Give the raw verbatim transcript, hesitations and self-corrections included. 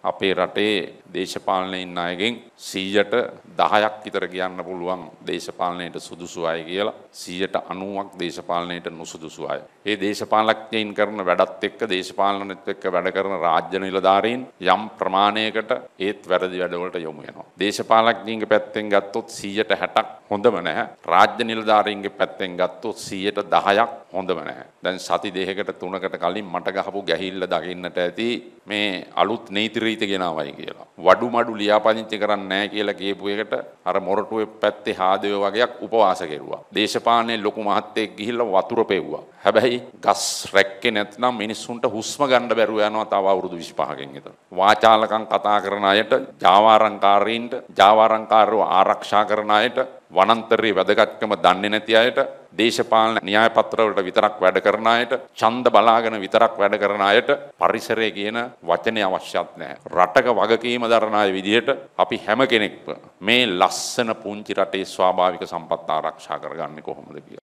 අපේ රටේ දේශපාලනයෙන් අයගෙන් සීයට දහයක් විතර කියන්න පුළුවන් දේශපාලනයට සුදුසු අය කියලා සීයට අනූවක් දේශපාලනයට නුසුදුසු අය. ඒ දේශපාලකයන් කරන වැඩත් එක්ක දේශපාලනෙත් එක්ක වැඩ කරන රාජ්‍ය නිලධාරීන් යම් ප්‍රමාණයකට ඒත් වැරදි වැඩවලට යොමු වෙනවා. දේශපාලකයන්ගේ පැත්තෙන් ගත්තොත් සීයට හැටක් හොඳම නැහැ. රාජ්‍ය නිලධාරීන්ගේ පැත්තෙන් ගත්තොත් සීයට දහයක් හොඳම නැහැ. දැන් සති දෙකකට තුනකට කලින් මට ගහපු ගැහිල්ල දකින්නට ඇති මේ අලුත් නීති රීති ගෙනාවයි කියලා. වඩු මඩු ලියාපදිංචි කරන්නේ නැහැ කියලා කියපු එකට අර මොරටුවේ පැත්තේ හාදේව වගේක් උපවාස කෙරුවා. දේශපාලනේ ලොකු මහත්තයෙක් ගිහිල්ලා වතුර පෙව්වා. හැබැයි ගස් රැක්කේ නැත්නම් මිනිස්සුන්ට හුස්ම ගන්න බැරුව යනවා තව අවුරුදු විසිපහකින් විතර. වාචාලකම් කතා කරන අයට, ජාවාරම්කාරීන්ට, ජාවාරම්කාරව ආරක්ෂා කරන අයට, වනාන්තරයේ වැදගත්කම දන්නේ නැති අයට, දේශපාලන න්‍යාය පත්‍රවලට විතරක් වැඩ කරන අයට, ඡන්ද බලාගෙන විතරක් වැඩ කරන අයට පරිසරය කියන වචනේ අවශ්‍යත් නැහැ. රටක වගකීම දරන අය විදිහට අපි හැම කෙනෙක්ම මේ ලස්සන පුංචි රටේ ස්වාභාවික සම්පත් ආරක්ෂා කරගන්නේ කොහොමද කියලා